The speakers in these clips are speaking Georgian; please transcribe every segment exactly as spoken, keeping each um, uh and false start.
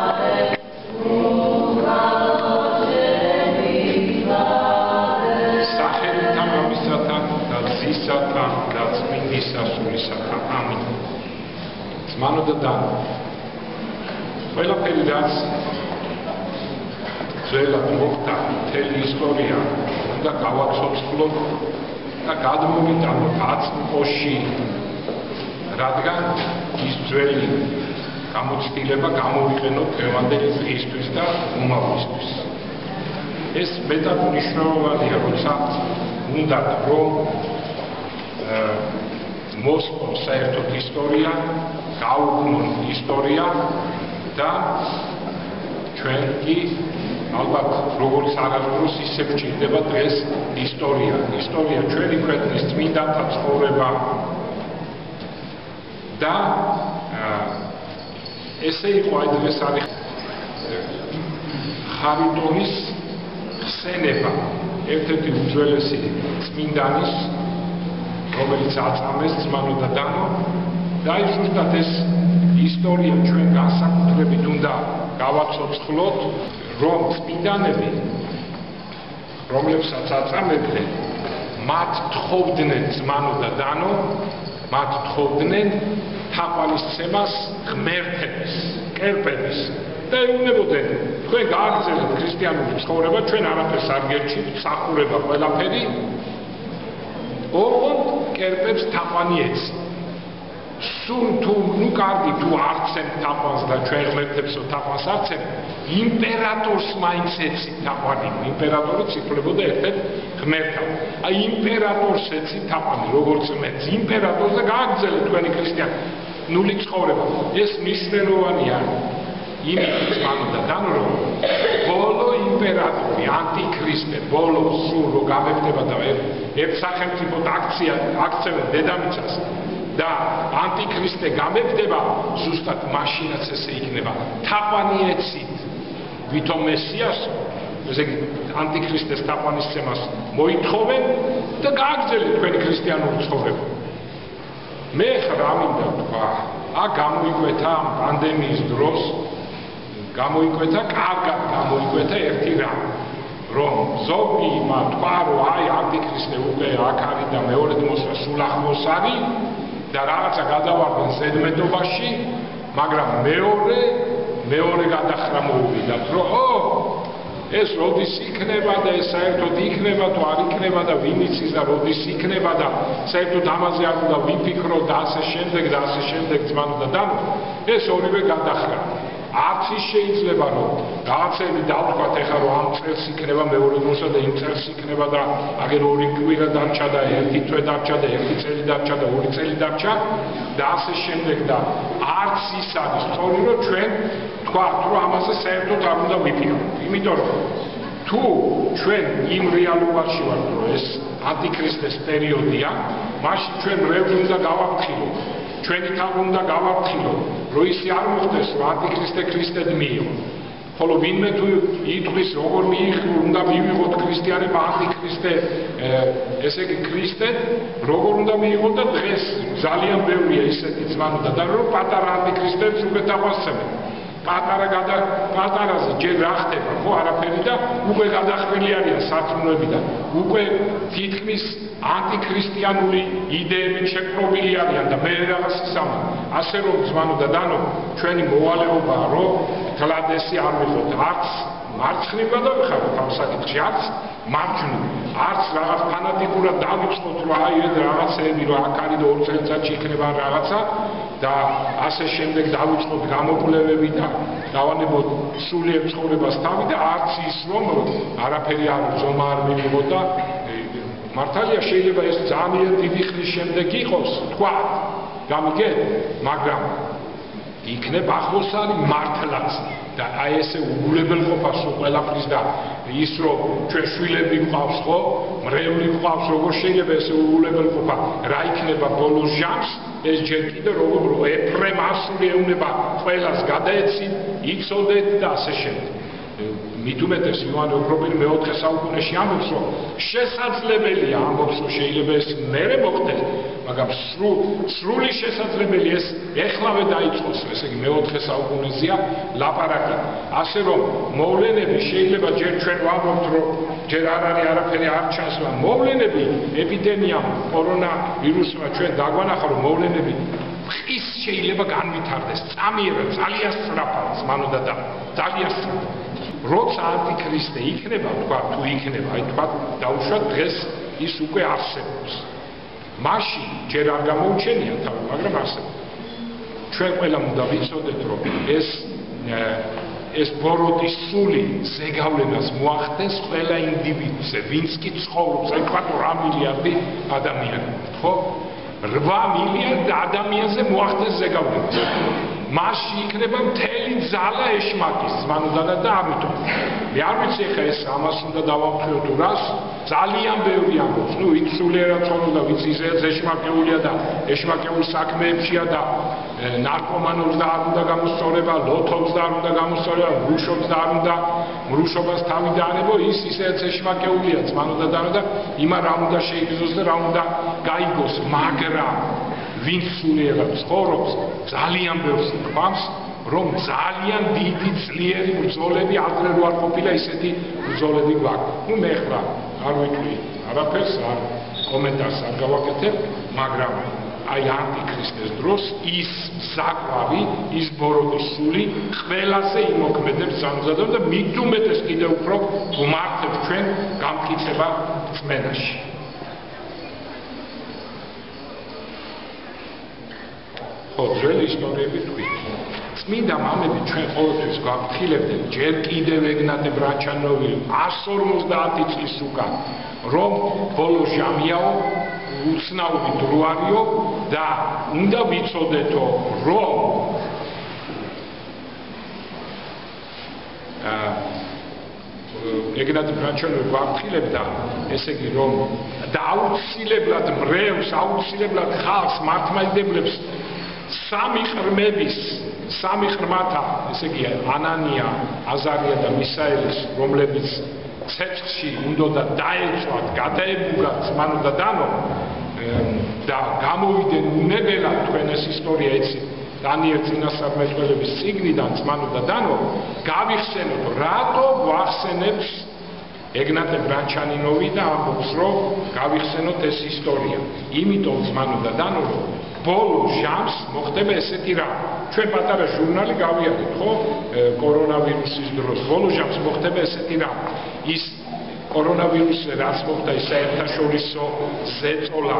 სახელთა მამისათა და ძისათა და წმინდისა სულისათა. ამინ. ძმანო და დანო, ყველაფერი რაც ძველად მოხდა, მთელი ისტორია უნდა გავაცოცხლოთ და გადმოვიტანოთ აწმყოში, რადგან ის ძველი გამოცდილება გამოვიყენოთ დღევანდელი დღისთვის და უმავლისთვის. ეს მეტად მნიშვნელოვანია, როცა უნდა რომ მოსწონ საერთოდ ისტორია, გაუგნონ ისტორია და ჩვენ კი ალბათ როგორც არასდროს ისე გვჭირდება დღეს ისტორია. ისტორია ჩვენი ქვეყნის წმინდანთა ცხოვრება და ესე იყო აი დღეს არის ხარიტონის ხსენება, ერთ-ერთი უძველესი წმინდანის, რომელიც აწამეს ძმანო და დანო, და ის ზუსტად ეს ისტორია ჩვენ განსაკუთრებით უნდა გავაცოცხლოთ, რომ წმინდანები, რომლებსაც აწამებდნენ, მათ თხოვდნენ ძმანო და დანო, მათ თხოვდნენ თაყვანისცემას, ღმერთების, კერპების და ეუბნებოდნენ, თქვენ გააგრძელებთ ქრისტიანული ცხოვრება, ჩვენ არაფერს არ გერჩით, მსახურება ყველაფერი, ოღონდ კერპებს თაყვანი ეცი. სულ თუ ნუ კარგი თუ არცემ თაყვანს და ჩვენ ღმერთებსო თაყვანს არცემ, იმპერატორს მაინც ეცი თაყვანი, იმპერატორი ციფლებოდა ერთ-ერთ ღმერთად. აი იმპერატორს ეცი თაყვანი, როგორც ღმერთს, იმპერატორს და გააგრძელეთ თქვენი ქრისტიანული ცხოვრება. ეს მნიშვნელოვანია იმით ძმანო და დანო, რომ ბოლო იმპერატორი, ანტიქრისტე, ბოლო სულ რო გამეფდება და ერთ სახელმწიფოდ აქცია აქცევენ დედამიწას და ანტიქრისტე გამეფდება, ზუსტად მაშინაც ესე იქნება. თაყვანი ეცით ვითომ მესიას, ესე იგი ანტიქრისტეს თაყვანისცემას მოითხოვენ და გააგრძელეთ თქვენი ქრისტიანული ცხოვრება. მე ხარ რა მინდა თქვა, ა გამოიკვეთა ამ პანდემიის დროს, გამოიკვეთა, კარგად გამოიკვეთა ერთი რამ, რომ ზოგი თქვა, რომ აი ანტიქრისტე უკვე აქ არის და მეორედ მოსვლა სულ ახლოს არის და რაღაცა გადავარდნენ ზედმეტობაში, მაგრამ მეორე მეორე გადახრა მოუვიდათ, რომ ო ეს როდის იქნება და ეს საერთოდ იქნება თუ არ იქნება და ვინ იცის და როდის იქნება და საერთოდ ამაზე არ უნდა ვიფიქროთ და ასე შემდეგ და ასე შემდეგ ძმანო და დანო, ეს ორივე გადახრა. არც ის შეიძლება რომ რაღაცები დავთქვათ ეხლა რომ ამ წელს იქნება მეორე მოსვლა და იმ წელს იქნება და აგერ ორი კვირა დარჩა და ერთი თვე დარჩა და ერთი წელი დარჩა და ორი წელი დარჩა და ასე შემდეგ და არც ის არის სწორი რომ ჩვენ თქვათ რომ ამაზე საერთოდ არ უნდა ვიფიქროთ. იმიტომ რომ თუ ჩვენ იმ რეალობაში ვართ რომ ეს ანტიქრისტეს პერიოდია, მაშინ ჩვენ რეალურად უნდა გავაფრთხილოთ. ჩვენი თავი უნდა გავაფრთხილოთ, რომ ისე არ მოხდეს, რომ ანტიქრისტე ქრისტედ მიიღო. ხოლო ვინმე თუ ითქვის, როგორ მიიღო, უნდა მივიღოთ ქრისტიანება ანტიქრისტე, ესე იგი ქრისტედ, როგორ უნდა მიიღოთ და დღეს ძალიან ბევრია ისეთი ძმანო და დანო, რომ პატარა ანტიქრისტებს უკვე თაყვანსცემენ. პატარა გადა პატარაზე ჯერ რა ხდება, ხო არაფერი და უკვე გადახრილი არიან სარწმუნოებიდან. უკვე თითქმის ანტიქრისტიანული იდეებით შეკრობილი არიან და მე რაღაც ისამა. ასე რომ ძმანო და დანო, ჩვენი მოვალეობაა, რომ გლადესი არ ვიხოთ, არც მარცხნივ გადავიხაროთ ამ საკითხში, არც მარჯვნივ, არც რაღაც ფანატიკურად დავიწყოთ, რომ აი ეს რაღაცები, რომ აქ არის და ორ წელიწადში იქნება რაღაცა და ასე შემდეგ დავიწყოთ გამოკვლევები და დავანებოთ სულიერ ცხოვრებას თავი და არც ის რომ არაფერი არ ზომა არ მივიღოთ და მართალია შეიძლება ეს ძალიან დიდი ხნის შემდეგ იყოს, თქვა, გამიგეთ, მაგრამ იქნებ ახლოს არის მართლაც და აი ესე უგულებელყოფა სულ ყველაფრის და ის რომ ჩვენ შვილები გვყავს, ხო, მრევლი გვყავს, როგორ შეიძლება ესე უგულებელყოფა, რა იქნება ბოლო ჟამს, ეს ჯერ კიდევ როგორ ეფრემ ასული ეუბნება ყველას გადაეცით, იცოდეთ და ასე შემდეგ. მით უმეტეს იოანე ოქროპირი მეოთხე საუკუნეში ამბობს, რომ შესაძლებელია ამბობს, რომ შეიძლება ეს მერე მოხდეს, მაგრამ სრული შესაძლებელი ეს ეხლავე დაიწყოს, ესე იგი მეოთხე საუკუნეზეა ლაპარაკი. ასე რომ მოვლენები შეიძლება ჯერ ჩვენ ვამბობთ, რომ ჯერ არ არის არაფერი არ ჩანს, მაგრამ მოვლენები ეპიდემიამ, კორონა ვირუსმა ჩვენ დაგვანახა, რომ მოვლენები ის შეიძლება განვითარდეს წამიერად, ძალიან სწრაფად, მანოდა და ძალიან სწრაფად. როცა ანტიქრისტე იქნება, თქვა თუ იქნება, აი თქვა დაუშვათ დღეს ის უკვე არსებობს. მაშინ ჯერ არ გამოუჩენია თავი, მაგრამ არსებობს. ჩვენ ყველამ უნდა ვიცოდეთ, რომ ეს ეს ბოროტის სული ზეგავლენას მოახდენს ყველა ინდივიდზე, ვინც კი ცხოვრობს, აი თქვა რვა მილიარდი ადამიანი, ხო? რვა მილიარდ ადამიანზე მოახდენს ზეგავლენას. მასში იქნება მთელი ძალა ეშმაკის ზმანოდანა და ამიტომ მე არ ვიცი ხა ეს ამას უნდა დავამხილოთ თუ რას ძალიან ბევრი ამბობს ნუ ვინც სულიერად ცხოვრობდა ვინც ისეც ეშმაკეულია და ეშმაკეულ საქმეებშია და ნარკომანობს და არ უნდა გამოსწორება ლოთობს და არ უნდა გამოსწორება მრუშობს და არ უნდა მრუშობას თავი დაანებო ის ისეც ეშმაკეულია ზმანოდანა და იმა რა უნდა შეიგზოს და რა უნდა გაიგოს მაგრამ ვინც სულიერად ცხოვრობს ძალიან ბევრს გვამს რომ ძალიან დიდი ძლიერი ბრძოლები ადრე რო არ ყოფილა ისეთი ბრძოლები გვაქვს. ნუ მე ხრა არ ვიტყვი არაფერს არ კომენტარს არ გავაკეთებ, მაგრამ აი ანტიქრისტეს დროს ის საკვავი, ის ბოროტის სული ყველაზე იმოქმედებს სამზადო და მით უმეტეს კიდევ უფრო ვმართებ ჩვენ გამტკიცება რწმენაში. ხო, ძველი ისტორიები თქვით. წმინდა მამები ჩვენ ყოველთვის გვაფრთხილებდნენ ჯერ კიდევ ეგნატე ბრანჩანოვი εκατს ორმოცდაათი წლის უკან, რომ ბოლო ჟამიაო, უცნაური დრო არისო და უნდა ვიცოდეთო, რომ ეგნატე ბრანჩანოვი გვაფრთხილებდა, ესე იგი რომ და აუცილებლად მრევლს, აუცილებლად ხალხს მართლმადიდებლებს სამი ყრმების, სამი ყრმათა, ესე იგი ანანია, აზარია და მისაელის, რომლებიც ცეცხლში უნდა დაეწვათ, გადაებუგათ ზმანოდა დანო და გამოვიდნენ უნებელად თქვენ ეს ისტორია იცით დანიელ წინასწარმეტყველების წიგნიდან ზმანოდა დანო გავიხსენოთ რატო გვახსენებს ეგნატე ბრანჩანინოვი და ამბობს რომ გავიხსენოთ ეს ისტორია იმიტომ ზმანოდა დანო რომ ბოლო ჟამს მოხდება ესეთი რა ჩვენ პატარა ჟურნალი გავიარეთ ხო კორონავირუსის დროს ბოლო ჟამს მოხდება ესეთი რა ის კორონავირუსზე რაც მოხდა ის საერთაშორისო ზეწოლა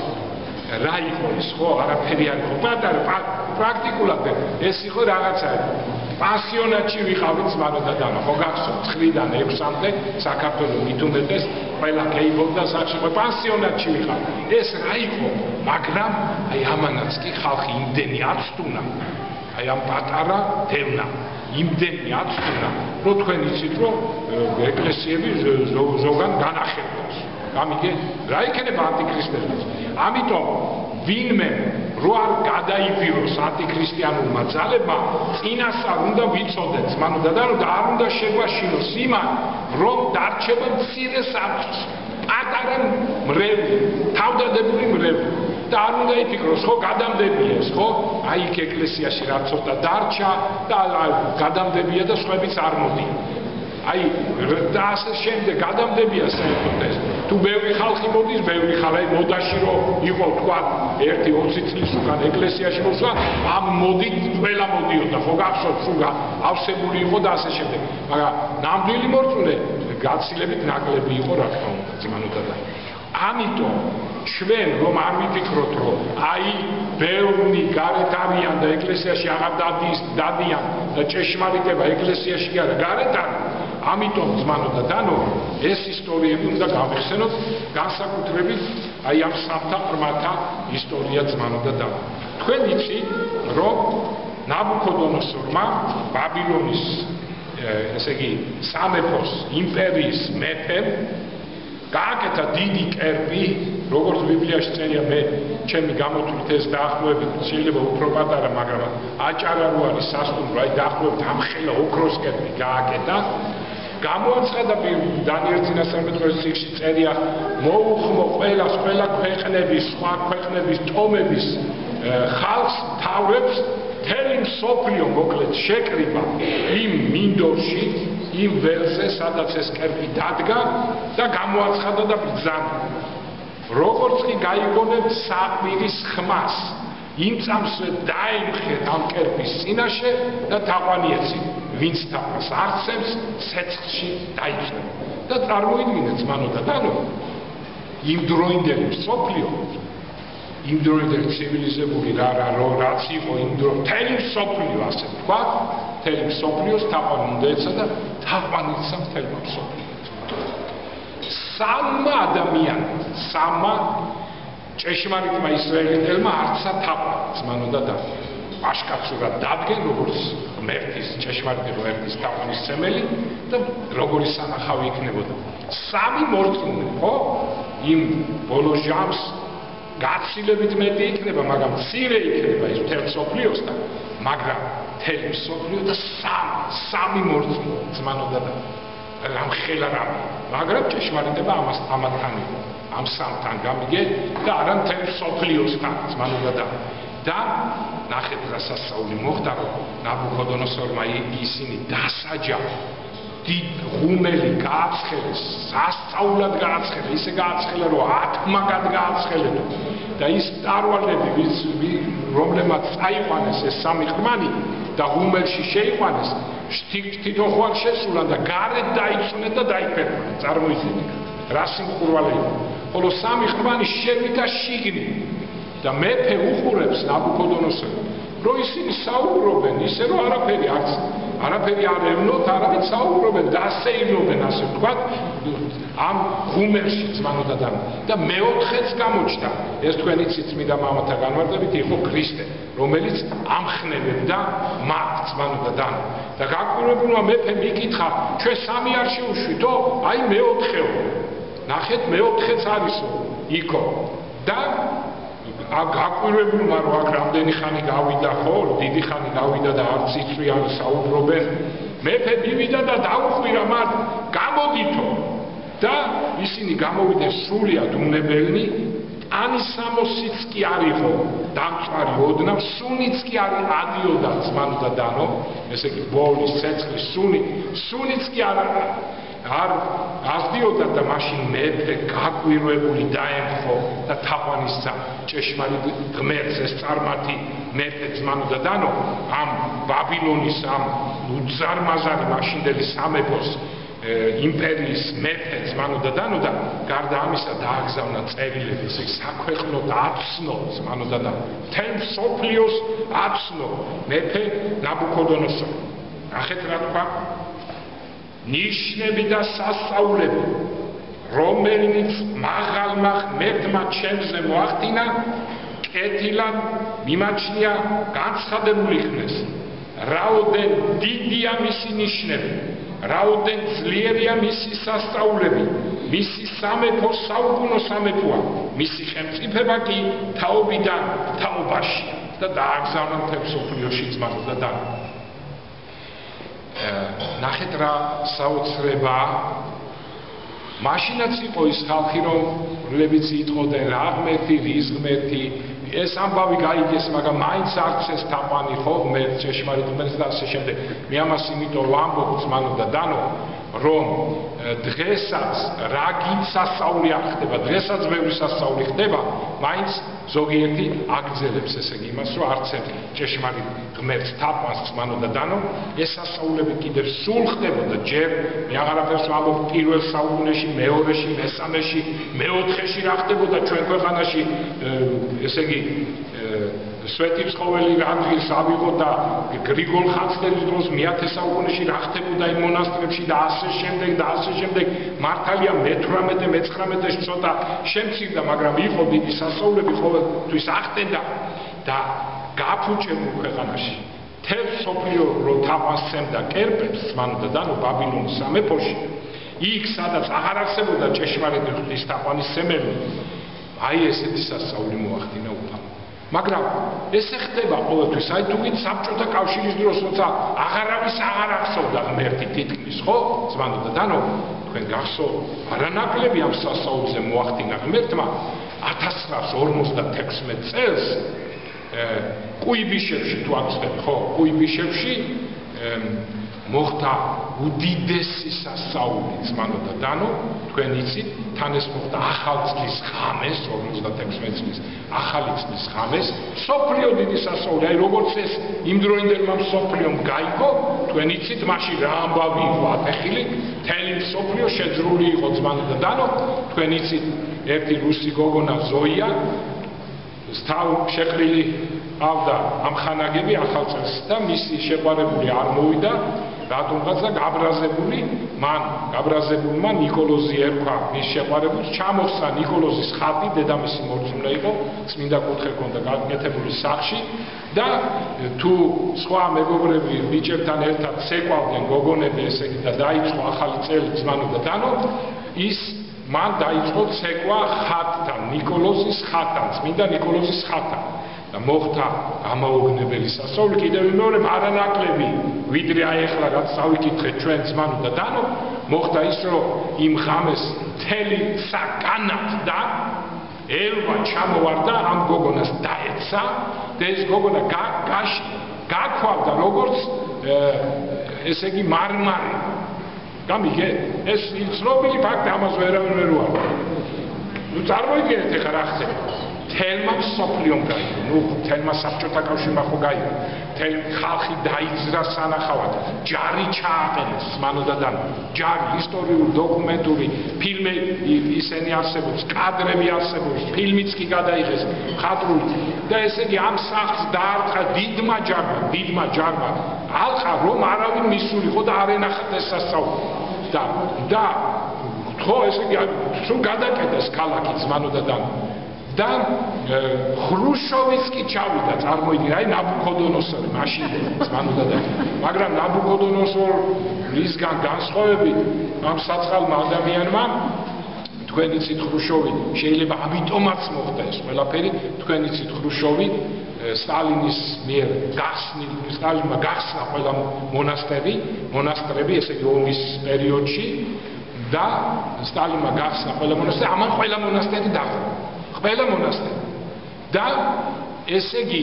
რა იყო ის ხო არაფერი არ იყო პატარა პრაქტიკულად ეს იყო რაღაცა პანსიონატში ვიყავით ზმანოდა და ხო გახსოვთ ცხრიდან ექვსამდე საქართველოს მით უმეტეს ყველა გეიბობდა საჩხო პანსიონატში ვიყავ ეს რა იყო მაგრამ აი ამანაც კი ხალხი იმდენი აცტუნა აი ამ პატარა დევნა იმდენი აცტუნა რომ თქვენ იცით რომ ეკლესიები ზოგან განახერხოს გამიგე რა იქნება ანტიქრისტებიც ამიტომ ვინმე რო არ გადაიბიროს ანტიქრისტიანულმა ძალებმა წინასწარ უნდა ვიცოდეთ ზმანოდა და არ უნდა შეგვაშინოს იმან რომ დარჩება მცირე საფრთხე პატარა მრევლი თავდადებული მრევლი და არ უნდა იფიქროს ხო გადამდებია ეს ხო აი იქ ეკლესიაში რა ცოტა დარჩა და გადამდებია და სხვაებიც არ მოდიან აი და ასე შემდეგ გადამდებია საერთოდ ეს თუ ბევრი ხალხი მოდის ბევრი ხალხი მოდაში რო იყო თქვა ერთი ოცი წლის უკან ეკლესიაში მოსვლა ამ მოდით ყველა მოდიოდა ხო გახსოვთ სულ ავსებული იყო და ასე შემდეგ მაგრამ ნამდვილი მორწმუნე გაცილებით ნაკლები იყო რა თქმა უნდა ზმანოდა და ამიტომ ჩვენ რომ არ ვიფიქროთ რომ აი ბევრი გარეთ არიან და ეკლესიაში აღარ დადიან და ჭეშმარიტება ეკლესიაში კი არა გარეთ არის ამიტომ ზმანოდა დანო ეს ისტორიები უნდა გავიხსენოთ განსაკუთრებით აი ამ სამთა ყრმათა ისტორია ზმანოდა დანო თქვენ იცით რომ ნაბუქოდონოსორმა ბაბილონის ესე იგი სამეფოს იმპერიის მეფემ გააკეთა დიდი კერპი როგორც ბიბლიაში წერია მე ჩემი გამოთვლით ეს დაახლოებით შეიძლება უფრო პატარა მაგრამ აჭარა რო არის სასტუმრო აი დაახლოებით ამხელა ოქროს კერპი გააკეთა გამოაცხადა დანიელ წინასწარმეტყველის ციხეში წერია მოუხმო ყველას ყველა ქვეყნების სხვა ქვეყნების ტომების ხალხს თავებს მთელი მსოფლიო მოკლედ შეკრიბა იმ მინდორში იმ ველზე სადაც ეს კერპი დადგა და გამოაცხადა და ბრძანა როგორც კი გაიგონებთ საყვირის ხმას იმ წამსვე დაემხეთ ამ კერპის წინაშე და თაყვანი ეცი ვინც თაყვანს არცემს ცეცხლში დაიჭრება და წარმოიდგინეთ მანო და დანო იმ დროინდელი მსოფლიო იმ დროინდელი ცივილიზებული რა რა რაც იყო იმ დრო მთელი მსოფლიო ასე თქვა მთელი მსოფლიოს თაყვანი უნდა ეცა და თაყვანი ეცა მთელი მსოფლიო სამმა ადამიანმა სამმა ჭეშმარიტმა ისრაელიტელმა არცა თაყვანი მანო და და აშკაცურად დადგენ როგორც ღმერთის ჭეშმარიტი ღმერთის თაყვანის ცემელი და როგორი სანახავი იქნებოდა სამი მორწმუნე ხო იმ ბოლო ჟამს გაცილებით მეტი იქნება მაგრამ მცირე იქნება ის მთელ მსოფლიოსთან მაგრამ მთელი მსოფლიო და სამი სამი მორწმუნე ძმანოდა და რამხელა რამე მაგრამ ჭეშმარიტება ამას ამათთან იყო ამ სამთან გამიგე და არა მთელ მსოფლიოსთან ძმანოდა და და ნახეთ რა სასწაული მოხდა რომ ნაბუქოდონოსორმა ისინი დასაჯა დიდ ღუმელი გააცხელეს სასწაულად გააცხელა ისე გააცხელა რომ ათმაგად გააცხელა და ის ტარვალები რომლებმაც წაიყვანეს ეს სამი ხმანი და ღუმელში შეიყვანეს შთით ოხვარ შესულან და გარეთ დაიწუნეთ და დაიფერმნენ წარმოიდგინეთ რა სიმხურვალე იყო ხოლო სამი ხმანი შევიდა შიგნით და მეფე უყურებს ნაბუქოდონოსორს რომ ისინი საუბრობენ ისე რომ არაფერი არც არაფერი არ ევნოთ არამედ საუბრობენ დასეირნობენ ასე ვთქვათ ამ ღუმელში ძმანოდა და და მეოთხეც გამოჩნდა ეს თქვენი წმინდა მამათა განმარტებით იყო ქრისტე რომელიც ამხნევებდა მათ ძმანოდა და და გაკვირვებულმა მეფემ იკითხა ჩვენ სამი არ შევშვიდო აი მეოთხეო ნახეთ მეოთხეც არისო იქო და გაკვირვებულმა რომ აქ რამდენი ხანი გავიდა ხო დიდი ხანი გავიდა და არც იწვიან საუბრობენ მეფე მივიდა და დაუხვირა მათ გამოდითო და ისინი გამოვიდნენ სრულიად უნებელნი ანისამოსიც კი არ იყო დამწვარი ოდნავ სუნიც კი არ ადიოდა ძმანო და დანო ესე იგი ბოლის ცეცხლის სუნი სუნიც კი არ არ ასდიოდა და მაშინ მეფე გაკვირვებული დაემხო და თაყვანისცა ჭეშმარიტ ღმერთს ეს წარმართი მეფე ძმანო და დანო ამ ბაბილონის ამ უძარმაზარი მაშინდელი სამეფოს იმპერიის მეფე ძმანო და დანო და გარდა ამისა დააგზავნა წერილები ისე საქვეყნოდ აცნო ძმანო და დანო მთელ მსოფლიოს აცნო მეფე ნაბუქოდონოსორი ნახეთ რა თქვა ნიშნები და სასწაულები რომელიც მაღალმა ღმერთმა ჩემზე მოახდინა კეთილად მიმაჩნია განცხადებული იქნეს რაოდენ დიდია მისი ნიშნები რაოდენ ძლიერია მისი სასწაულები მისი სამეფო საუკუნო სამეფოა მისი ხელმწიფება კი თაობიდან თაობაშია და დააგზავნა მთელ მსოფლიოში ძმანო და დანო ნახეთ რა საოცრება მაშინაც იყო ის ხალხი რომ რომლებიც იტყოდნენ რა ღმერთი რის ღმერთი ეს ამბავი გაიგეს მაგრამ მაინც არც ეს თაყვანი ხო ღმერთ ჭეშმარიტ ღმერთს და ასე შემდეგ მე ამას იმიტომ ვამბობ ძმანო და დანო რომ დღესაც რა გინც სასწაული არ ხდება დღესაც ბევრი სასწაული ხდება მაინც ზოგიერთი აგრძელებს ესე იგი იმას რომ არც ერთ ჭეშმარიტ ღმერთს თაყვანს ძმანო და დანო ეს სასწაულები კიდევ სულ ხდებოდა ჯერ მე აღარაფერს ვამბობ პირველ საუკუნეში მეორეში მესამეში მეოთხეში რა ხდებოდა ჩვენ ქვეყანაში ესე იგი სვეტიცხოველი რადღილს ავიღო და გრიგოლ ხანძთელის დროს მეათე საუკუნეში რა ხდებოდა იმ მონასტრებში და ასე შემდეგ და ასე შემდეგ მართალია მეთვრამეტე მეცხრამეტეში ცოტა შემცირდა მაგრამ იყო დიდი სასწაულები ყოველთვის ახდენდა და გაფუჭებულ ქვეყანაში მთელ მსოფლიო რო თაყვანს სცემდა კერპებს ძმანო და დანო ბაბილონის სამეფოში იქ სადაც აღარ არსებობდა ჭეშმარიტი ღვთის თაყვანის სცემელი აი ესეთი სასწაული მოახდინა უფალმა მაგრამ ესე ხდება ყოველთვის, აი თუ გით საბჭოთა კავშირის დროს როცა აღარავის აღარ ახსოვდა ღმერთი თითქმის, ხო? ზმანოდა დანო, თქვენ გახსოვთ, არანაკლები ამ სასწაულზე მოახდინა ღმერთმა ათას ცხრაას ორმოცდათექვსმეტ წელს კუიბიშევში თუ აღწევთ, ხო? კუიბიშევში მოხდა უდიდესი სასწაული ზმანოდა დანო, თქვენ იცით, თან ეს მოხდა ახალ წლის ღამეს, ორმოცდათექვსმეტ წლის ახალი წლის ღამეს, სოფლიო დიდი სასწაული, აი როგორც ეს იმდროინდელმა სოფლიომ გაიგო, თქვენ იცით, მაშინ რა ამბავი იყო ატეხილი, მთელი სოფლიო შეძრული იყო ზმანოდა დანო, თქვენ იცით, ერთი რუსი გოგონა ზოია, სთავ შეყრილი ავდა ამხანაგები ახალ წელს და მისი შეყვარებული არ მოვიდა, რატომღაც და გაბრაზებული, მან გაბრაზებულმა ნიკოლოზი ერქვა მის შეყვარებულს, ჩამოსცა ნიკოლოზის ხატი, დედამისი მორწმუნე იყო, წმინდა კუთხე ჰქონდა გაკეთებული სახლში და თუ სხვა მეგობრები ბიჭებთან ერთად ცეკვავდნენ გოგონები, ესე იგი და დაიწყო ახალი წელი ზმანოდა დანო, ის მან დაიწყო ცეკვა ხატთან, ნიკოლოზის ხატთან, წმინდა ნიკოლოზის ხატთან. და მოხდა გამაოგნებელი სასწაული, კიდევ მეორე არანაკლები, ვიდრე აი ახლა რაც წავიკითხეთ ჩვენ ზმანოდა დანო, მოხდა ის, რომ იმ ღამეს მთელი საკანად და ელვა ჩამოვარდა ამ გოგონას დაეცა და ეს გოგონა გაქვავდა როგორც ესე იგი მარმარი. გამიგე? ეს ცნობილი ფაქტი, ამას ვერავინ ვერ უარყოფ. ნუ წარმოიდგინეთ ეხლა რა ხდება. თელმა სოფლიომ გაიგო, ნუ თელმა საბჭოთა კავშირმა ხო გაიგო, თელ ხალხი დაიძრა სანახავად, ჯარი ჩააყენეს ზმანოდა დანო, ჯარი, ისტორიული, დოკუმენტური, ფილმი ისინი არსებობს, კადრები არსებობს, ფილმიც კი გადაიღეს, მხატვრული და ესე იგი ამ სახლს დაარტყა დიდმა ჯარმა, დიდმა ჯარმა, ალყა რომ არავინ მისულიყო და არ ენახათ ეს სასწაული და და ხო ესე იგი სულ გადაკეტეს ქალაქი ზმანოდა დანო. და ხრუშოვიც კი ჩავიდა, წარმოიდგინე, აი ნაბუქოდონოსორი მაშინ ზმანოდა და მაგრამ ნაბუქოდონოსორისგან განსხვავებით ამ საწყალმა ადამიანმა თქვენ იცით ხრუშოვი შეიძლება ამიტომაც მოხდა ეს ყველაფერი, თქვენ იცით ხრუშოვი სტალინის მიერ გახსნილი, სტალინმა გახსნა ყველა მონასტერი, მონასტრები, ესე იგი ომის პერიოდში და სტალინმა გახსნა ყველა მონასტერი, ამან ყველა მონასტერი დახო. ყველა მონასტერი და ესე იგი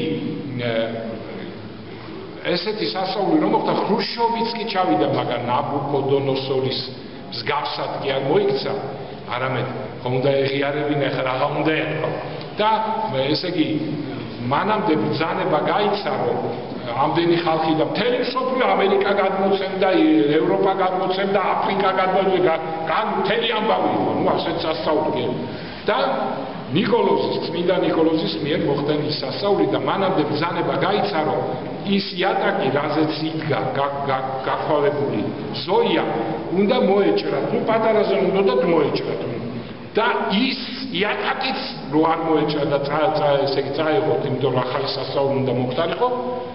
ესეთი სასწაული რომ მოხდა ხრუშოვიც კი ჩავიდა, მაგრამ ნაბუქოდონოსორის მსგავსად კი არ მოიქცა, არამედ ხომ უნდა ეღიარებინა, ხა რა უნდა ეთქვა და ესე იგი მანამდე ბრძანება გაიცა, რომ ამდენი ხალხი და მთელი მსოფლიო ამერიკა გადმოცემდა, ევროპა გადმოცემდა, აფრიკა გადმოცემდა, მთელი ამბავი იყო, ნუ ასეთ სასწაული და ნიკოლოზის, წმინდა ნიკოლოზის მიერ მოხდა ის სასწაული და მანამდე ბრძანება გაიცა, რომ ის იატაკი, რაზეც იდგა გაქვალებული ზოია, უნდა მოეჭრათ, ნუ პატარაზე უნდა მოეჭრათ და ის იატაკიც რო არ მოეჭრა და ესე იგი წაეღოთ, იმიტომ რომ ახალი სასწაული უნდა მოხდარიყო,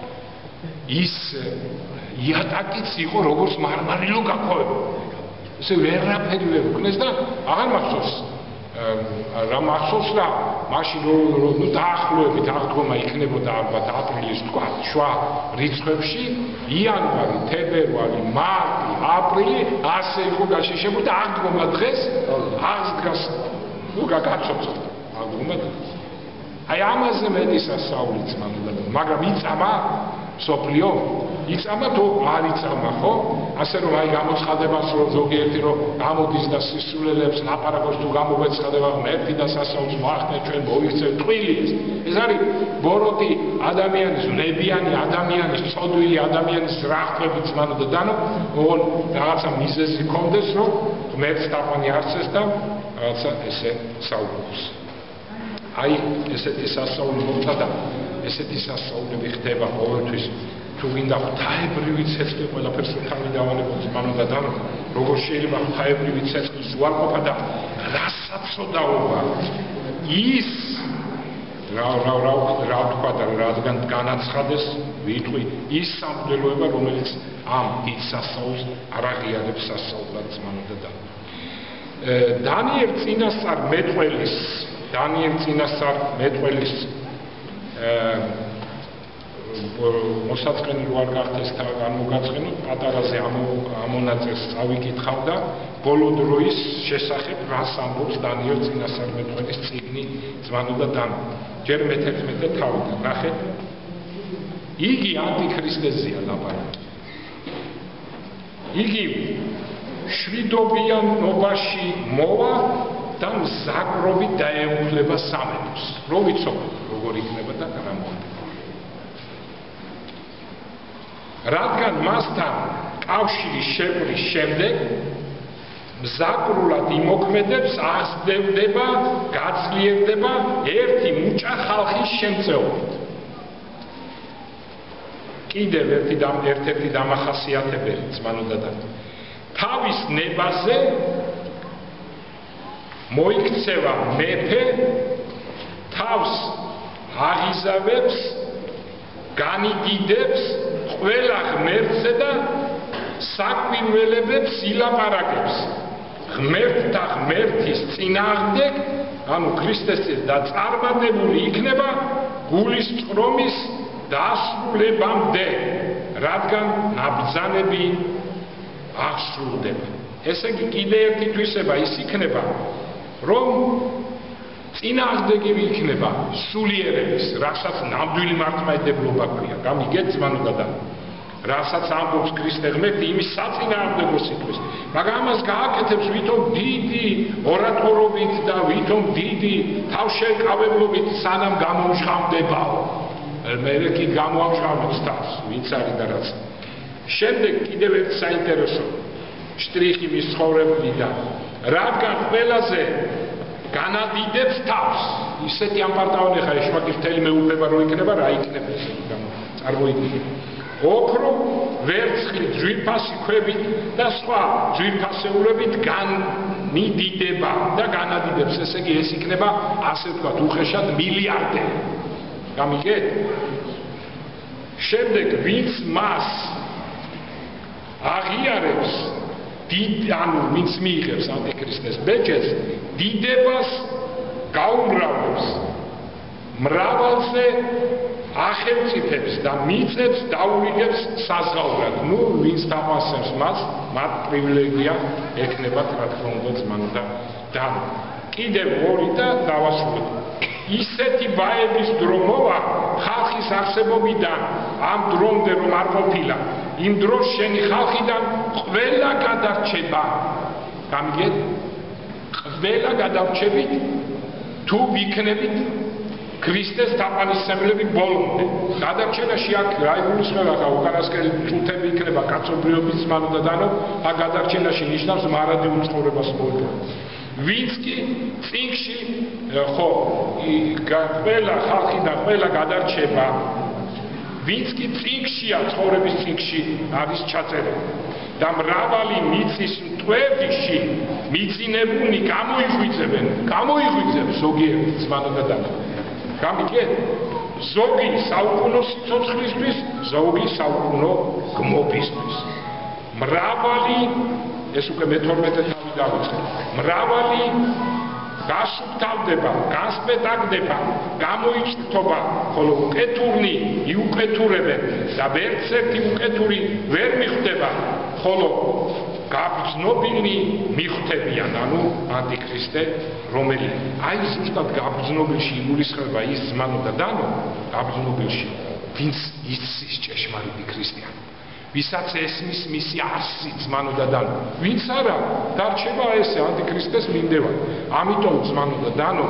ის იატაკიც იყო როგორც მარმარილო გაქვალებული. ესე ვერაფერი ვერ უქნეს და აღარ მახსოვს რა მახსოვს რა მაშინ ნუ დაახლოებით აღდგომა იქნებოდა ალბათ აპრილის თქვა შუა რიცხვებში, იანვარი, თებერვალი, მარტი, აპრილი, ასე იყო გაშიშებული და აღდგომა დღეს აღდგას ნუ გაგაცოცხლდა აღდგომა დღეს. აი ამაზე მეტი სასწაულიც მანდა, მაგრამ იწამა სოფლიო, იწამა თუ არ იწამა, ხო? ასე რომ აი გამოცხადებას რომ ზოგიერთი რომ გამოდის და სისულელებს ლაპარაკობს თუ გამოგვეცხადება ღმერთი და სასწაულს მოახდენთ ჩვენ მოვიქცევთ ტყუილის. ეს არის ბოროტი ადამიანის, ვნებიანი ადამიანის, წოდვილი ადამიანის ზრახტებით მანდა დანო, ოღონ რაღაცა მიზეზი ჰქონდეს რომ ღმერთს თაყვანი არცეს და რაღაცა ესე საუბრობს. აი ესეთი სასწაული მოხდა და ესეთი სასწაულები ხდება ყოველთვის. თუ გინდა ღვთაებრივი ცეცხლი ყველაფერს თავი დავალებოთ მანდა და როგორ შეიძლება ღვთაებრივი ცეცხლის უარყოფა და რასაცოდაობა ის რა რა რა რა თქვა და რადგან განაცხადეს ვიტყვი ის სამღვდელოება რომელიც ამ დიდ სასწაულს არ აღიარებს სასწაულად მანდა და დანიელ წინასწარ მეტყველის დანიელ წინასწარ მეტყველის მოსაწყენი რო არ გახდეს თან მოგაწყენო, პატარაზე ამონაწილს წავიკითხავდა ბოლო დროის შესახებ რას ამბობს დანიელ წინასწარმეტყველის წიგნი ძმანო და დანო. ჯერ მეთერთმეტე თავიდან ნახეთ. იგი ანტიქრისტეზეა ლაპარაკი. იგი შვიდობიანობაში მოვა და მზაკრობით დაეუფლება სამეფოს. რო ვიცოდეთ როგორ იქნება და რა მოხდება. რადგან მასთან კავშირის შეკვრის შემდეგ მზაკრულად იმოქმედებს, აღზრდება, გაძლიერდება ერთი მუჭა ხალხის შემწეობით. კიდევ ერთი ერთ-ერთი დამახასიათებელი ძმანო და დანო. თავის ნებაზე მოიქცევა მეფე, თავს აღიზავებს, განიდიდებს ყველა ღმერთზე და საკვირველებებს ილაპარაკებს. ღმერთთა ღმერთის წინააღმდეგ, ანუ ქრისტესთან დაწარმოებული იქნება გულის წრომის დასრულებამდე, რადგან ნაბრძანები აღსრულდება. ესე იგი კიდე ერთი თვისება ის იქნება, რომ წინააღმდეგი იქნება სულიერების, რასაც ნამდვილი მართლმადიდებლობა ქვია. გამიგეთ ძმანო და დანო. რასაც ამბობს ქრისტე ღმერთი, იმის საწინააღმდეგო სიტყვის. მაგრამ ამას გააკეთებს ვითომ დიდი ორატორობით და ვითომ დიდი თავშეკავებლობით სანამ გამოუჟღავდებაო. მერე კი გამოამჟღავნებს თავს, ვინც არის და რაც. შემდეგ კიდევ ერთი საინტერესო შტრიხი მის ცხოვრებიდან, რადგან ყველაზე განადიდებს თავს, ისეთი ამპარტავენ ხა ეშვაკი მთელი მეუფლება რო იქნება, რა იქნება ეს წარმოიდგინე. ოქრო, ვერცხლი, ძვირფასი ქვებით და სხვა ძვირფასეულებით განიდიდება და განადიდებს, ესე იგი ეს იქნება, ასე ვთქვათ, უხეშად მილიარდერი. გამიგეთ? შემდეგ ვინც მას აღიარებს, ანუ ვინც მიიღებს ანტიქრისტეს ბეჭედს, დიდებას გაუმრავლებს, მრავალზე ახერწიფებს და მიწებს დაურიგებს საზღაურად. ნუ ვინც თამასებს მას, მათ პრივილეგია ექნებათ, რა თქმა უნდა, ძმანო და დანო. კიდევ ორი და დავასრულებ. ისეთი ბაების დრო მოვა ხალხის არსებობიდან ამ დრომდე რომ არ ყოფილა, იმ დროს შენი ხალხიდან ყველა გადარჩება. გამიგეთ? ყველა გადარჩებით თუ ვიქნებით ქრისტეს თაყვანისმცემლები ბოლომდე. გადარჩენაში აქ რა იგულისხმება ხა უკანასკნელი ჯუთები იქნება კაცობრიობის ძმანო და დანო, აქ გადარჩენაში ნიშნავს მარადიულ ცხოვრებას მოიწვა. ვინც კი წინგში ხო ყველა ხალხი და ყველა გადარჩება, ვინც კი წინგშია ცხოვრების წინგში არის ჩაწერილი და მრავალი მიწის მტვერში მიწინებულნი გამოიღვიძებენ, გამოიღვიძებს ზოგიერთი ძმანო და დანო. გამიგეთ? ზოგი საუკუნო სიცოცხლისთვის, ზოგი საუკუნო გმობისთვის. მრავალი, ეს უკვე მეთორმეტე თავი დავიწყე, მრავალი გასუფთავდება, გასპეტაგდება, გამოიჭრთობა, ხოლო უკეთურნი იუკეთურებენ და ვერც ერთი უკეთური ვერ მიხვდება, ხოლო გაბრძნობილნი მიხვდებიან, ანუ ანტიქრისტე რომელია. აი ზუსტად გაბრძნობილში იგულისხმება ის ძმანო და დანო, გაბრძნობილში, ვინც იცის ჭეშმარიტი ქრისტიანი. ვისაც ესმის მისი არსი ძმანო და დანო, ვინც არა დარჩება ესე ანტიქრისტეს მიმდევარი. ამიტომ ძმანო და დანო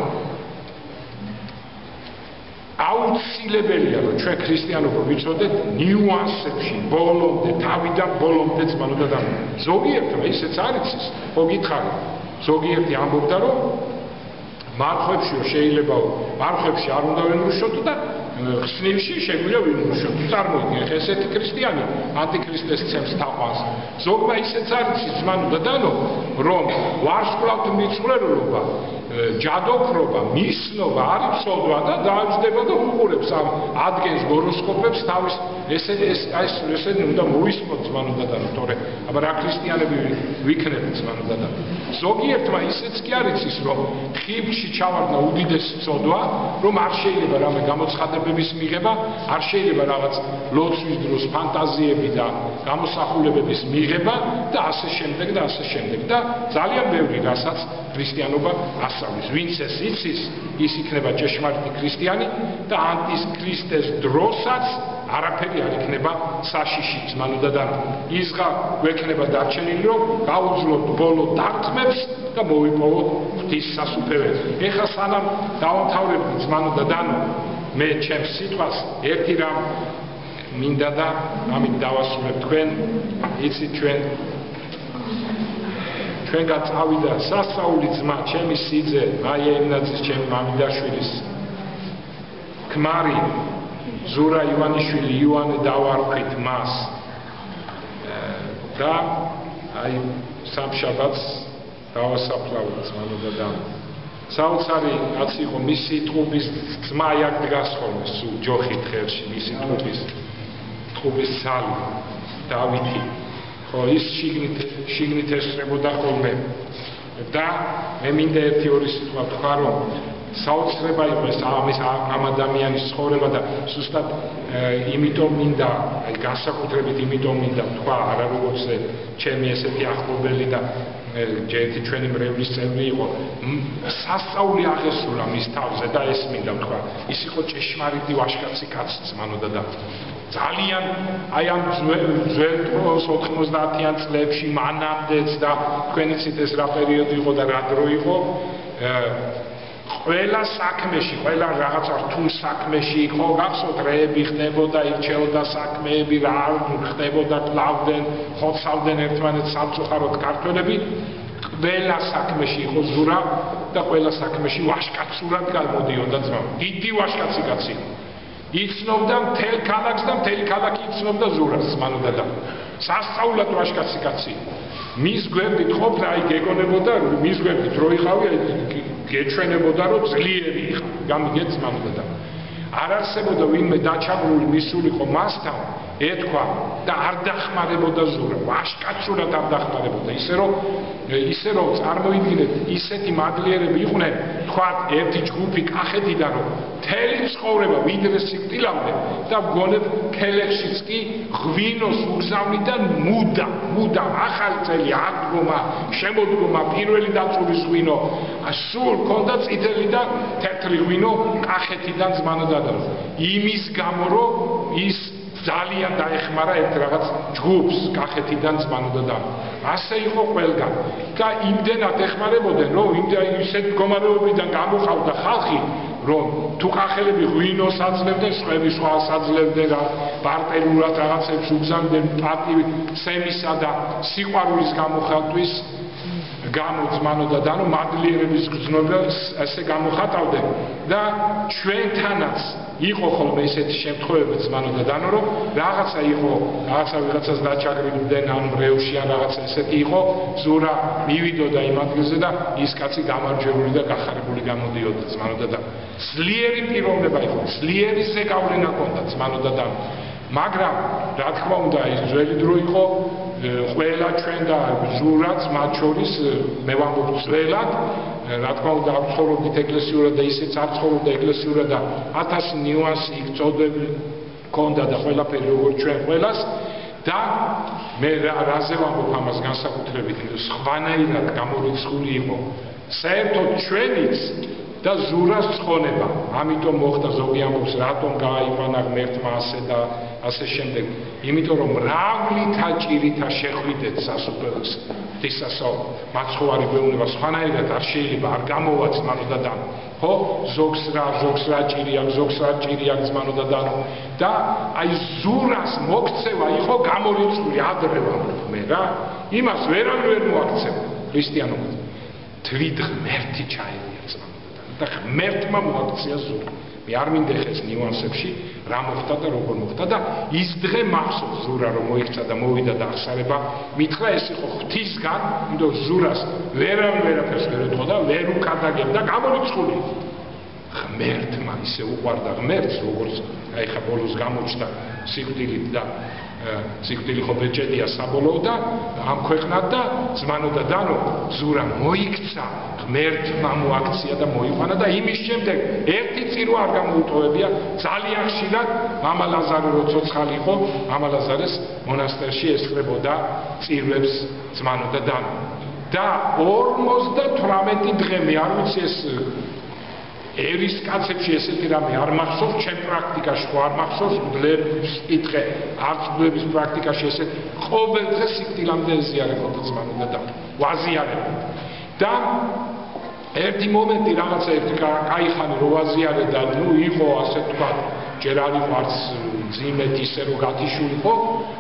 აუცილებელია რომ ჩვენ ქრისტიანობა ვიცოდეთ ნიუანსებში, ბოლომდე, თავიდან ბოლომდე ძმანო და დანო. ზოგიერთი ისეც არის ის, ხო გითხარი, ზოგიერთი ამბობდა რომ მარხვებში შეიძლება მარხვებში არ უნდა ვენრუშოთ და ხსნილში შეგვიძლია ვინრუშოთ. წარმოიდგინე ხე ესეთი ქრისტიანი ანტიქრისტეს ცემს თაყვანს. ზოგმა ისეც არის ძმანო და დანო, რომ ვარსკვლავთ მიწვეულობა ჯადოქრობა, მისნობა არ იცოდვა და დააჯდება და უყურებს ამ ადგენს გოროსკოპებს თავის ესე ეს ეს ესენი უნდა მოისმოთ ზმანოდა და თორე აბა რა ქრისტიანები ვიქნებით ზმანოდა და ზოგიერთმა ისეც კი არ იცის რომ ხიბში ჩავარდნა უდიდესი წოდვა რომ არ შეიძლება რამე გამოცხადებების მიღება არ შეიძლება რაღაც ლოცვის დროს ფანტაზიები და გამოსახულებების მიღება და ასე შემდეგ და ასე შემდეგ და ძალიან ბევრი რასაც ქრისტიანობა ასწავლის ვინც ეს იცის ის იქნება ჭეშმარიტი ქრისტიანი და ანტიქრისტეს დროსაც არაფერი არ იქნება საშიში ზმანოდა და ისღა გვექნება დარჩენილი რომ გაუძლოთ ბოლო დარტყმებს და მოვიპოვოთ ღვთის სასუფეველი. ეხლა სანამ დავამთავრებდი ზმანოდა და მე ჩემს სიტყვას ერთი რამ მინდა და ამით დავასრულებ თქვენ იცით ჩვენ ჩვენგან წავიდა სასწაული ძმა ჩემი სიძე მაია იმნაძის ჩემი მამიდაშვილის ქმარი ზურა ივანიშვილი ივანე დავარქვით მას და აი სამშაბათს დავასაფლავე ზმანოდა და საოცარი კაცი იყო მისი ტყუპის ძმა აქ დგას ხოლმე სულ ჯოხით ხელში მისი ტყუპის ტყუპის ცალი დავითი ხო ის შიგნით შიგნით ესწრებოდა ხოლმე და მე მინდა ერთი ორი სიტყვა ვთქვა რომ საოცრება იყო ეს ამის ამ ადამიანის ცხოვრება და ზუსტად იმიტომ მინდა აი განსაკუთრებით იმიტომ მინდა ვთქვა არა როგორც ჩემი ესეთი ახლობელი და ერთი ჩვენი მრევლის წევრი იყო სასწაული აღესრულა მის თავზე და ეს მინდა ვთქვა ის იყო ჭეშმარიტი ვაჟკაცი კაცი ზმანოდა და ძალიან აი ამ ძველ დროს ოთხმოცდაათიან წლებში მანამდეც და თქვენ იცით ეს რა პერიოდი იყო და რა დრო იყო ყველა საქმეში, ყველა რაღაცა რთულ საქმეში ხო გახსოვთ რეები ხდებოდა, ირჩეოდა საქმეები, რა ხდებოდა, კლავდნენ, ხოცავდნენ ერთმანეთს სამწუხაროდ ქართველები. ყველა საქმეში იყო ზურა და ყველა საქმეში ვაჟკაცურად გამოდიოდა ძმა. დიდი ვაჟკაცი კაცი. იცნობდა მთელ ქალაქს და მთელი ქალაქი იცნობდა ზურას, ზმანოდა და სასწაულად ვაჟკაცი კაცი. მის გვერდით ყოფნა აი გეგონებოდა, მის გვერდით რო იყავი, აი გეჩვენებოდა რომ ძლიერი იყო გამიგეთ ზმანოდა და არ არსებობდა ვინმე დაჩაგრული მისულიყო მასთან ეთქვა და არ დახმარებოდა ზურა ვაჟკაცურად არ დახმარებოდა ისე რომ ისე რომ წარმოიდგინეთ ისეთი მადლიერები იყვნენ თქვათ ერთი ჯგუფი კახეთიდან რომ მთელი ცხოვრება ვიდრე სიკვდილამდე და მგონებ ქელეხშიც კი ღვინოს უგზავნიდან მუდა მუდა ახალი წელი აღდგომა შემოდგომა პირველი დაწურის ღვინო სულ ქონდა წითელი და თეთრი ღვინო კახეთიდან ზმანოდა და იმის გამო რომ ის ძალიან დაეხმარა ერთ რაღაც ჯგუფს კახეთიდან ზმანოდა და ასე იყო ყველგან და იმდენად ეხმარებოდნენ რომ ისეთ მდგომარეობიდან გამოხავდა ხალხი რომ თუ კახელები ღვინოს აძლევდნენ სხვები სხვას აძლევდნენ რა პარტიულად რაღაცებს უგზავნდნენ პარტიი სემისა და სიყვარულის გამოხატვის გამოძმანოდა და ნუ მადლიერების გზნობელს ასე გამოხატავდნენ და ჩვენთანაც იყო ხოლმე ესეთი შემთხვევები ზმანოდა და ნუ რომ რაღაცა იყო რაღაცა ვიღაცას დაჩაგრებდნენ ან მრევლში ან რაღაცა ესეთი იყო ზურა მივიდოდა იმ ადგილზე და ის კაცი გამარჯვებული და გახარებული გამოდიოდა ზმანოდა და ძლიერი პიროვნება იყო ძლიერი ზეგავლენა ჰქონდა ზმანოდა და მაგრამ რა თქმა უნდა ის ძველი დრო იყო ყველა ჩვენ და ზურაც მათ შორის მე ვამბობ ძველად რა თქმა უნდა არ ცხოვრობდით ეკლესიურად და ისეც არ ცხოვრობდა ეკლესიურად და ათასი ნიუანსი იქ წოდები ჰქონდა და ყველაფერი როგორც ჩვენ ყველას და მე რაზე ვამბობ ამას განსაკუთრებით სხვანაირად გამორიცხული იყო საერთოდ ჩვენიც და ზურას ცხონება ამიტომ მოხდა ზოგი ამბობს რატომ გააიყვანა ღმერთმა ასე და ასე შემდეგ იმიტომ რომ მრავლითა ჭირითა შეხვიდეთ სასופელს ღვთისასო მაცხოვარი გვეუბნება სხვანაირად არ შეიძლება არ გამოვა ზმანოდა და ხო ზოგს რა ზოგს რა ჭირი აქვს ზოგს რა ჭირი აქვს ზმანოდა და და აი ზურას მოქცევა იყო გამორიცხული ადრე ვამბობ მე რა იმას ვერავინ ვერ მოაქცევა ქრისტიანობა თვით ღმერთი ჩაერია ზმანოდა და და ღმერთმა მოაქცია ზურა. მე არ მინდა ხეს ნიუანსებში რა მოხდა და როგორ მოხდა და ის დღე მახსოვს ზურა რომ მოიქცა და მოვიდა და ახსარება მითხრა ეს იყო ღვთისგან, იმიტომ ზურას ვერავინ ვერაფერს ვერ ეთქვა და ვერ უკადაგებდა გამორიცხული. ღმერთმა ისე უყვარდა ღმერთს, როგორც აი ხა ბოლოს გამოჩნდა სიკვდილით და სიკვდილი ხო ბეჭედია საბოლოო და ამ ქვეყნად და ზმანო და დანო ზურა მოიქცა, ღმერთმა მოაქცია და მოიყვანა და იმის შემდეგ ერთი წირვა არ გამოუტოვებია, ძალიან ხშირად მამა ლაზარე რო ცოცხალი იყო, მამა ლაზარეს მონასტერში ესწრებოდა წირვებს ზმანო და დანო. და ორმოცდათვრამეტი დღე მე არ ვიცი ეს ერის კაცებში ესეთი რამე არ მახსოვს, ჩემ პრაქტიკაში ხო არ მახსოვს, მძლევრების კითხე, არც მძლევრების პრაქტიკაში ესეთი ყოველ დღე სიკვდილამდე ეზიარებოდა ზმანო და დანო. ვაზიარებდა. და ერთი მომენტი რაღაცა ერთი კაი ხანი რო ვაზიარე და ნუ იყო ასე თქვა, ჯერ არ იყო არც ძიმეთ ისე რომ გათიშულიყო,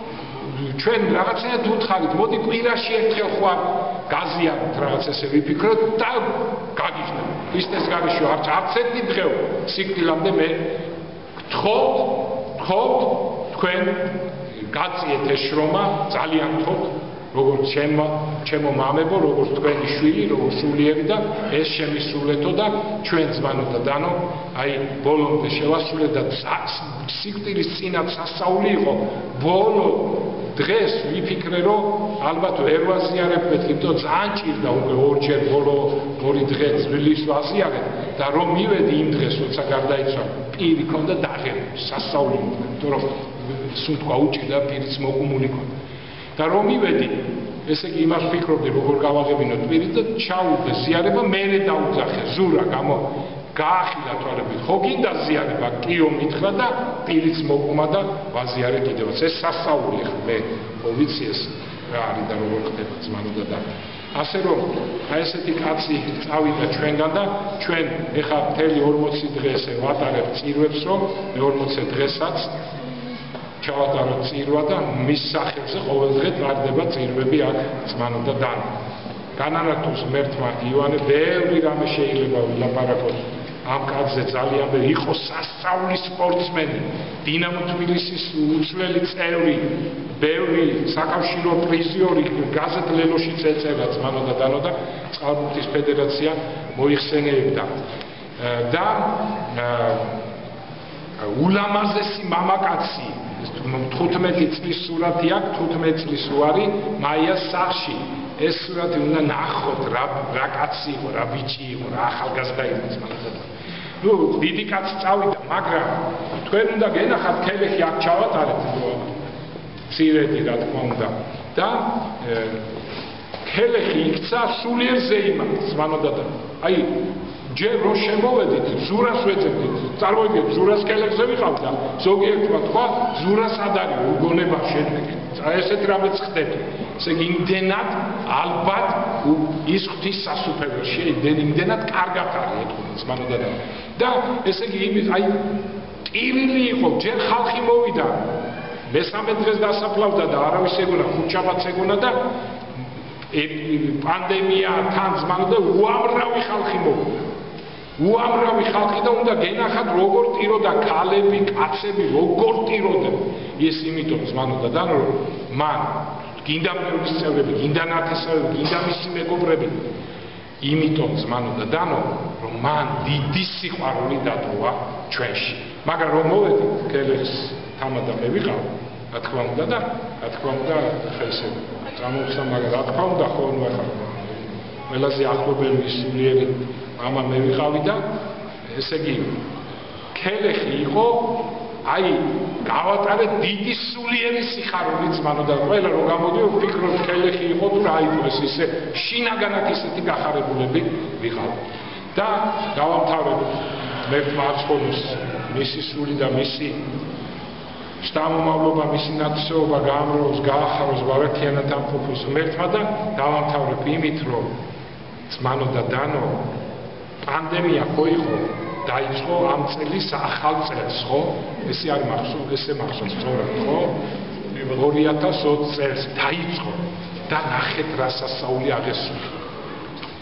ჩვენ რაღაცნაირად უთხარით, მოდი კვირაში ერთხელ ხო არ გაზიაროთ რაღაც ესე ვიფიქროთ და გაგიჟდეთ. ქრისტეს გარეშე არც არც ერთი დღე სიკვდილამდე მე გთხოვთ, გთხოვთ თქვენ გაწიეთ ეს შრომა, ძალიან გთხოვთ, როგორც ჩემო ჩემო მამებო, როგორც თქვენი შვილი, როგორც სულიერი და ეს შემისრულეთო და ჩვენ ზმანო და დანო აი ბოლომდე შევასრულეთ და სიკვდილის წინათ სასწაული იყო ბოლო დღეს ვიფიქრე რომ ალბათ ვერ ვაზიარებთ, იმიტომ ძალიან ჭირდა უკვე ორჯერ ბოლო ორი დღე ძვლის ვაზიარეთ და რომ მივედი იმ დღეს როცა გარდაიცვალა პირი ქონდა დაღერილი სასწაული, იმიტომ რომ სულ თქვა უჭირდა პირიც მოყუმული ქონდა და რომ მივედი ესე იგი იმას ვფიქრობდი როგორ გავაღებინოთ პირით და ჩაუდგე ზიარება მერე დაუძახე ზურა გამო გაახილა თვალებით ხო გინდა ზიარება კიო მითხრა და პირიც მოყუმა და ვაზიარე კიდევაც ეს სასწაული ხა მე ვიცი ეს რა არის და როგორ ხდება ზმანო და დანო ასე რომ აი ესეთი კაცი წავიდა ჩვენგან და ჩვენ ეხა მთელი ორმოცი დღე ესე ვატარებ წირვებს რომ მე ორმოცი დღესაც ჩავატარო წირვა და მის სახელზე ყოველდღე ტარდება წირვები აქ ზმანო და დანო განანათოს ღმერთმა იოანე ბევრი რამე შეიძლება ვილაპარაკოთ ამ კაცზე ძალიან ბევრი იყო სასწაულის სპორტსმენი დინამო თბილისის უცვლელი წევრი ბევრი საკავშირო პრიზიორი გაზეთ ლელოშიც ეწერა ზმანო და დანო და წყალბურთის ფედერაცია მოიხსენებდა და ულამაზესი მამაკაცი თხუთმეტი წლის სურათი აქვს თხუთმეტი წლის უარი მაიას სახლში ეს სურათი უნდა ნახოთ რა რა კაცი იყო რა ბიჭი იყო რა ახალგაზრდა იყო ზმანო და დანო ნუ დიდი კაცი წავიდა მაგრამ თქვენ უნდა გენახათ ქელეხი აქ ჩავატარეთ ცირედი რა თქმა უნდა და ქელეხი იქცა სულიერ ზეიმად ზმანო და დანო აი ჯერ რო შემოვედით ზურას ვეძებდით წარმოიდგინეთ ზურას ქელეხზე ვიყავ და ზოგიერთმა თქვა ზურას არ არის უგონება შედეგი ესეთ რამეც ხდება ესე იგი იმდენად ალბათ ის ღვთის სასუფეველში იმდენად კარგად არის ეთქვა ზმანო და დანო და ესე იგი იმის აი ტირილი იყო ჯერ ხალხი მოვიდა მესამე დღეს დასაფლავდა და არავის ეგონა ხუთშაბათს ეგონა და პანდემია თან ზმანო და უამრავი ხალხი მოვიდა უამრავი ხალხი და უნდა გენახათ როგორ ტიროდა ქალები, კაცები, როგორ ტიროდნენ ის იმიტომ ზმანო და დანო მან გინდა მეუღლის წევრები, გინდა ნათესავები, გინდა მისი მეგობრები იმიტომ ზმანო და დანო რომ მან დიდი სიყვარული დატოვა ჩვენში მაგრამ რომ მოვედით ქელეხს თამადა მე ვიყავ რა თქმა უნდა და რა თქმა უნდა ხა ესე წამოვხსნა მაგრამ რა თქმა უნდა ხო ნუ ახლა ყველაზე ახლობელი სულიერი მამა მე ვიყავი და ესე იგი ქელეხი იყო აი გავატარეთ დიდი სულიერი სიხარული ზმანო და ყველა რო გამოდიო ვფიქრობ ქელეხი იყო თუ რა იყო ეს ისე შინაგანად ისეთი გახარებულები ვიყავ და გავამთავრებ ღმერთმა აწყობს მისი სული და მისი შთამომავლობა მისი ნათესაობა გაამროს გაახაროს ბარათიანად ამყოფოს ღმერთმა და დავამთავრებ იმით რომ ზმანო და დანო პანდემია ხო იყო დაიწყო ამ წლის ახალ წელს ხო ესე არ მახსოვს ესე მახსოვს სწორად ხო ორი ათას ოცი წელს დაიწყო და ნახეთ რა სასწაული აღესრულა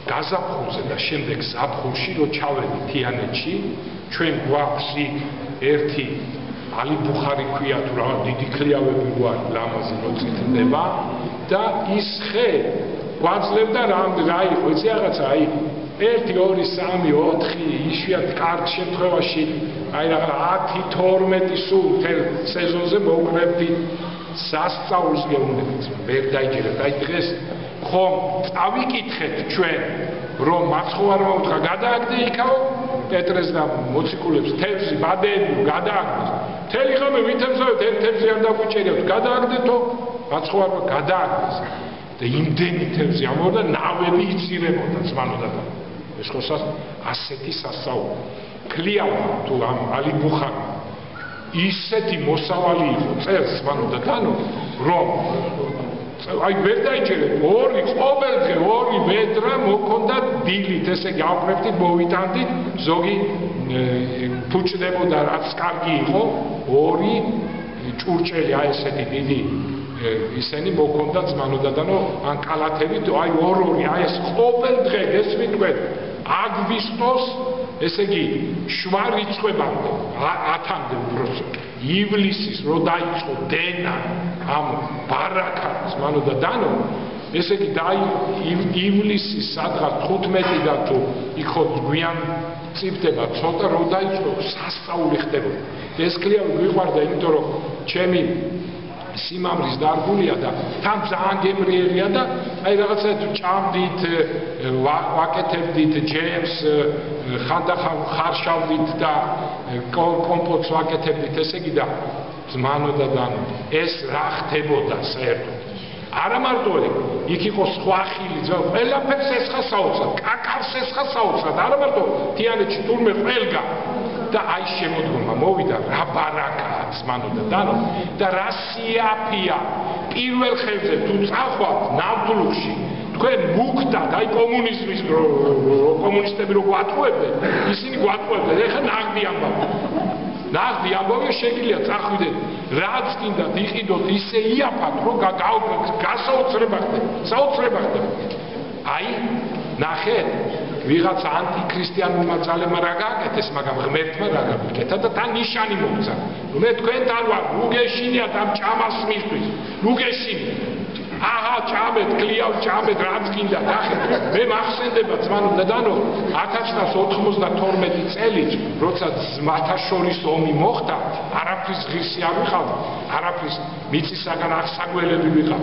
გაზაფხულზე და შემდეგ ზაფხულში რო ჩავედით თიანეთში, ჩვენ გვაქვს იქ ერთი ალიბუხარი ქვია თუ რა დიდი ქლიავები როა ლამაზი რო წითლდება და ის ხე გვაძლევდა რამდენი რა იყო იცი რაღაცა აი ერთი ორი სამი ოთხი იშვიათ კარგ შემთხვევაში აი რა ათი თორმეტი სულ მთელ სეზონზე მოვკრებდი სასწაულს გეუბნებით ვერ დაიჯერეთ აი დღეს ხომ წავიკითხეთ ჩვენ რომ მაცხოვარმა უთხრა გადააგდე იქაო პეტრეს და მოციქულებს თევზი ბადეები გადააგდეს მთელი ღამე ვითევზავთ ერთ თევზი არ დაგვიჭერიათ გადააგდეთო მაცხოვარმა გადააგდეს და იმდენი თევზი ამორდა ნავები იცირებოდა ზმანოდა და ეს ხო ასეთი სასწაული ქლიავა თუ ამ ალიბუხარმა ისეთი მოსავალი იყო წელს ზმანოდა თანო რომ აი ვერ დაიჭერეთ ორი ყოველდღე ორი მეტრა მოქონდა დილით ესე იგი ავკრებდით მოვიტანდით ზოგი ფუჭდებოდა რაც კარგი იყო ორი ჭურჭელი აი ესეთი დიდი ისენი მოქონდა ზმანოდა და ან კალათებით აი ორ-ორი აი ეს ყოველდღე გესმით თქვენ აგვისტოს ესე იგი შუა რიცხვებამდე ათამდე უბრალოდ ივლისის რო დაიწყო დენა ამ ბარაკას მანოდა დანო ესე იგი დაი ივლისის სადღაც თხუთმეტიდან თუ იქ ხო გვიან წიფდება ცოტა რო დაიწყო სასწაული ხდებოდა ეს კლიავი გვიყვარდა იმიტომ რომ ჩემი სიმამრის დარგულია და თან ძალიან გემრიელია და აი რაღაცა ჭამდით ვაკეთებდით ჯემს ხანდახან ხარშავდით და კომპოტს ვაკეთებდით ესე იგი და ზმანოდა და ეს რა ხდებოდა საერთოდ არა მარტო იქ იყო სხვა ხილი ძა ყველაფერს ესხა საოცრად კაკავს ესხა საოცრად არა მარტო თიანეთში თურმე ყველგან და აი შემოდგომა მოვიდა რა ბარაკაა ზმანოდა და და რა სიაფია პირველ ხელზე თუ წახვათ ნავთლუხში თქვენ მუქდათ აი კომუნიზმის კომუნისტები რო გვატყუებდნენ ისინი გვატყუებდნენ ეხლა ნაღდი ამბავი ნაღდი ამბავი შეგიძლია წახვიდეთ რაც კიდათ იყიდოთ ისე იაფად რომ გასაოცრება ხდება საოცრება ხდება აი ნახეთ ვიღაცა ანტიქრისტიანულმა ძალებმა რა გააკეთეს, მაგრამ ღმერთმა რა გააკეთა და თან ნიშანი მოგცა. მე თქვენთან ვარ, უგეშინიათ ამ ჭამას მისთვის. უგეშინიათ. აჰა, ჭამეთ, კლიავ ჭამეთ, რაც გინდა, ნახეთ. მე მახსენდება ძმანო დანო ათას ოცდათორმეტი წელი, როცა ძმათა შორის ომი მოხდა, არაფრის ღირსი არ ვიყავ, არაფრის მიწისაგან აღსაგველები ვიყავ.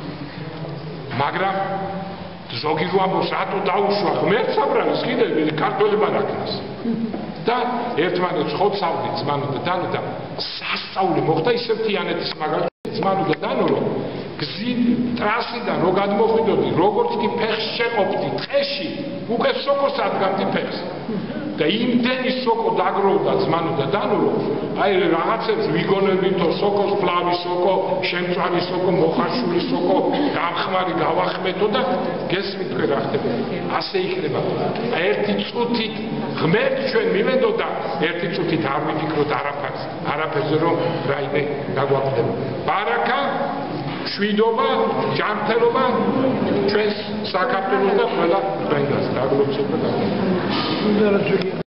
მაგრამ ზოგი გვამბობს რატო დაუშვა ღმერთს აბრალის კიდე ქართველებმა რაკნას და ერთმანეთს ხოცავდით ზმანო და დანო და სასწაული მოხდა ისევ თიანეთის მაგალითად ზმანო და დანო რომ გზით ტრასიდან რო გადმოხვიდოდი როგორც კი ფეხს შეყოფდი ტყეში უკვე სოკოს ადგამდი ფეხს და იმდენი სოკო დაგროვდა ზმანო და დანო რომ აი რაღაცებს ვიგონებითო სოკოს ფლავი სოკო შემწვარი სოკო მოხარშული სოკო გამხმარი გავახმეთო და გესმით თქვენ რა ხდება ასე იქნება ერთი წუთით ღმერთს ჩვენ მივედო და ერთი წუთით არ ვიფიქროთ არაფერს არაფერზე რომ რაიმე გაგვაყდება ბარაკა შვიდობა ჯანმრთელობა ჩვენს საქართველოს და ყველა ქვეყანას დაგლოცოთ და